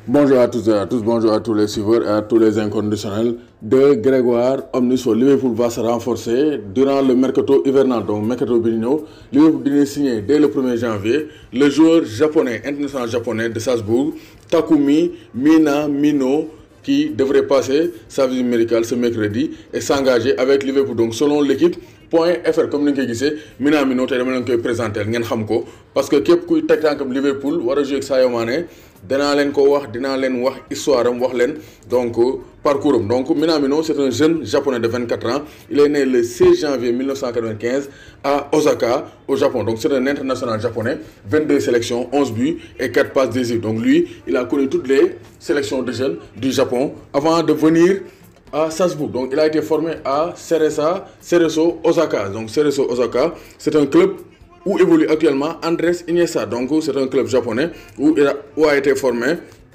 Bonjour à tous et à tous, bonjour à tous les suiveurs et à tous les inconditionnels de Grégoire Omnisport. Liverpool va se renforcer durant le mercato hivernal, donc mercato Birino. Liverpool dina signer dès le 1er janvier le joueur japonais, international japonais de Salzbourg, Takumi Minamino, qui devrait passer sa visite médicale ce mercredi et s'engager avec Liverpool. Donc selon l'équipe .fr, comme ni nga koy gisee Minamino tey dama leen koy présenter ngeen xam ko parce que képp kuy teg tànkam Liverpool war a jouer ak Sadio Mané dinaa leen ko wax dinaa leen wax histoire am wax leen donc parcours am. Donc Minamino c'est un jeune japonais de 24 ans. Il est né le 16 janvier 1995 à Osaka au Japon. Donc c'est un international japonais, 22 sélections, 11 buts et 4 passes décisives. Donc lui, il a connu toutes les sélections de jeunes du Japon avant de venir à Salzbourg. Donc il a été formé à Cerezo Osaka. Donc Cerezo Osaka, c'est un club où évolue actuellement Andrés Iniesta. Donc c'est un club japonais où a été formé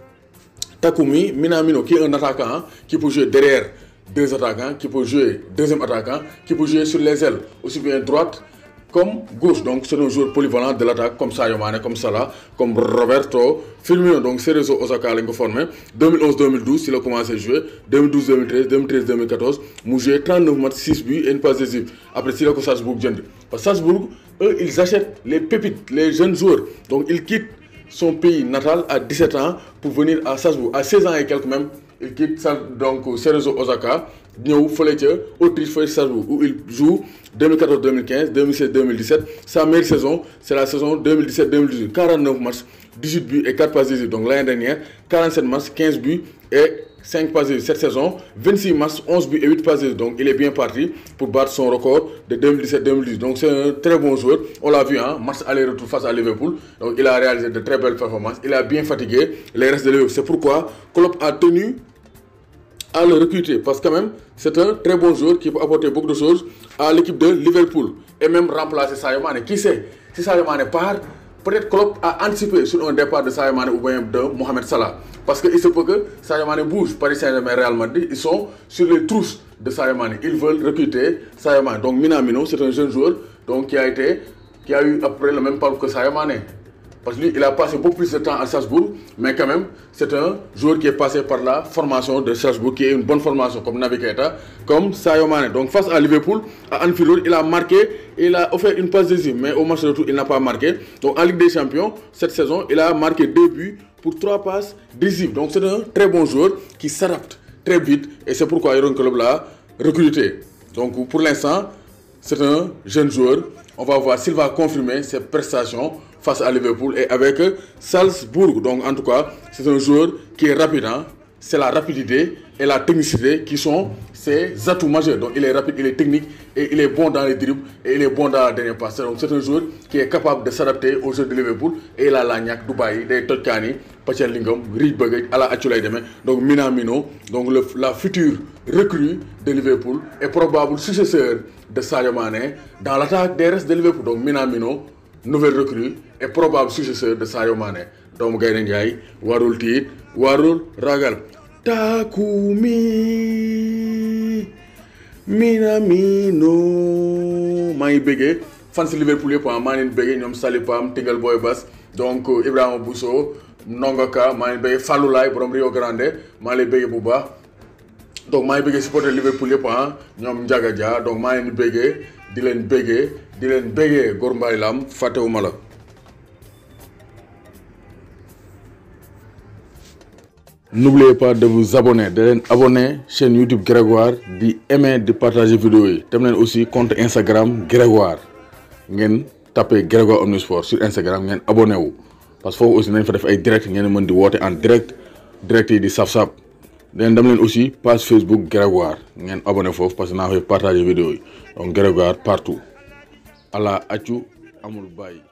Takumi Minamino, qui est un attaquant qui peut jouer derrière deux attaquants, qui peut jouer deuxième attaquant, qui peut jouer sur les ailes, aussi bien droite comme gauche. Donc c'est un joueur polyvalent de l'attaque comme Sadio Mané, comme Salah, comme Roberto Firmino. Donc Cerezo Osaka lañ ko formé 2011-2012 il a commencé à jouer 2012-2013 2013-2014 mu joué 39 matchs 6 buts et une passe décisive. Après si la ko Salzbourg jënd parce que Salzbourg eux ils achètent les pépites, les jeunes joueurs. Donc ils quittent son pays natal à 17 ans pour venir à Salzbourg. À 16 ans et quelques même, il quitte donc Cerezo Osaka, ñëw fële ca Autriche fële Salzbourg où il joue 2014-2015, 2016-2017. Sa meilleure saison, c'est la saison 2017-2018. 49 matchs, 18 buts et 4 passes décisives. Donc l'année dernière, 47 matchs, 15 buts et 5 passes décisives. Cette saison, 26 matchs, 11 buts et 8 passes décisives. Donc il est bien parti pour battre son record de 2017-2018. Donc c'est un très bon joueur. On l'a vu, hein, match aller-retour face à Liverpool. Donc il a réalisé de très belles performances. Il a bien fatigué les restes de Liverpool. C'est pourquoi Klopp a tenu à le recruter parce que quand même c'est un très bon joueur qui peut apporter beaucoup de choses à l'équipe de Liverpool et même remplacer Sadio Mané. Qui sait, si Sadio Mané part, peut-être Klopp a anticipé sur un départ de Sadio Mané ou bien de Mohamed Salah, parce qu'il se peut que Sadio Mané bouge. Paris Saint-Germain, Real Madrid, ils sont sur les trousses de Sadio Mané, ils veulent recruter Sadio Mané. Donc Minamino, c'est un jeune joueur donc qui a eu après le même parcours que Sadio Mané. Parce que lui, il a passé beaucoup plus de temps à Salzbourg, mais quand même, c'est un joueur qui est passé par la formation de Salzbourg, qui est une bonne formation, comme Naby Keita, comme Sadio Mané. Donc face à Liverpool, à Anfield, il a marqué, il a offert une passe décisive, mais au match de retour, il n'a pas marqué. Donc en Ligue des Champions, cette saison, il a marqué 2 buts pour 3 passes décisives. Donc c'est un très bon joueur qui s'adapte très vite, et c'est pourquoi Jürgen Klopp l'a recruté. Donc pour l'instant, c'est un jeune joueur. On va voir s'il va confirmer ses prestations face à Liverpool et avec Salzbourg. Donc en tout cas, c'est un joueur qui est rapide. Hein? C'est la rapidité et la technicité qui sont ses atouts majeurs. Donc il est rapide, il est technique et il est bon dans les dribbles et il est bon dans la dernière passe. Donc c'est un joueur qui est capable de s'adapter au jeu de Liverpool et il a la ñak Dubaï, des Totkani, Pachel Lingam, Rydberg, à la Achulay demain. Donc Minamino, donc la future recrue de Liverpool est probable successeur de Sadio Mané dans l'attaque des restes de Liverpool. Donc Minamino, nouvelle recrue, est probable successeur de Sadio Mané. Donc Gaïndé Ndiaye, warul tiit, warul ragal. Takumi Minamino. maa ngi bëggee fan si Liverpool yëpp maa ngi leen bëggee ñoom Salipam Tingal Boy Bass donc Ibrahima Bousso Nongaka maa ngi bëggee Fallou Laye borom Rio Grande maa ngi lay bëggee bu baax. Donc maa ngi bëggee supporter Liverpool yëpp ñoom Ndiaga Dia donc maa ngi leen di bëggee di leen bëggee Gor Mbaye Lam fàttewuma la. N'oubliez pas de vous abonner, de abonner chaîne YouTube Grégoire, d'aimer, de partager vidéo yi. Dem leen aussi compte Instagram Grégoire. Ngeen tapez Grégoire Omnisport sur Instagram ngeen abonné wu. Parce que foofu aussi nañ fa def ay direct ngeen mën di woote en direct yi di saf-saf. Dem leen aussi page Facebook Grégoire ngeen abonné foofu parce que naa fay partager vidéo yi. Donc Grégoire partout. Ala accu amul bàyyi.